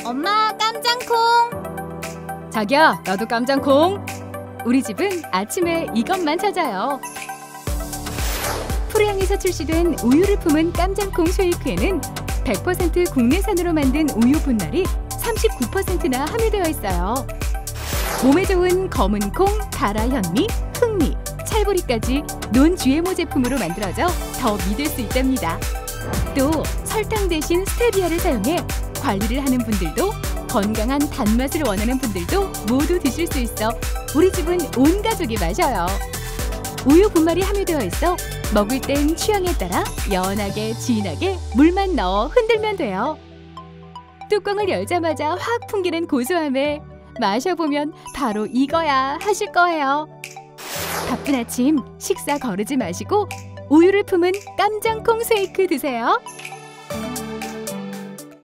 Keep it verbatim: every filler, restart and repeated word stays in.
엄마, 깜장콩! 자기야, 나도 깜장콩! 우리 집은 아침에 이것만 찾아요. 프로양에서 출시된 우유를 품은 깜장콩 쉐이크에는 백 퍼센트 국내산으로 만든 우유 분말이 삼십구 퍼센트나 함유되어 있어요. 몸에 좋은 검은 콩, 가라 현미, 흑미, 찰보리까지 논 지엠오 제품으로 만들어져 더 믿을 수 있답니다. 또 설탕 대신 스테비아를 사용해 관리를 하는 분들도 건강한 단맛을 원하는 분들도 모두 드실 수 있어 우리 집은 온 가족이 마셔요. 우유 분말이 함유되어 있어 먹을 땐 취향에 따라 연하게 진하게 물만 넣어 흔들면 돼요. 뚜껑을 열자마자 확 풍기는 고소함에 마셔보면 바로 이거야 하실 거예요. 바쁜 아침 식사 거르지 마시고 우유를 품은 깜장콩 쉐이크 드세요.